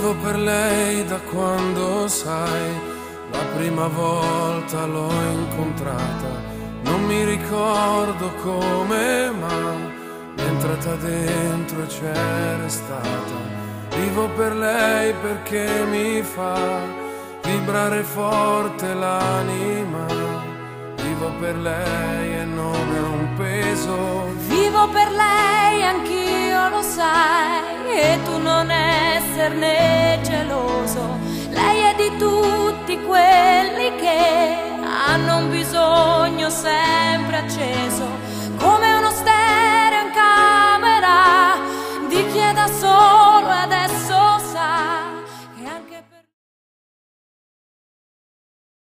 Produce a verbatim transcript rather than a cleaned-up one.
Vivo per lei da quando, sai, la prima volta l'ho incontrata. Non mi ricordo come, ma è entrata dentro e c'è restata. Vivo per lei perché mi fa vibrare forte l'anima. Vivo per lei e non è un peso. Vivo per lei, anch'io lo sai, e tu non esserne geloso. Lei è di tutti quelli che hanno un bisogno sempre acceso.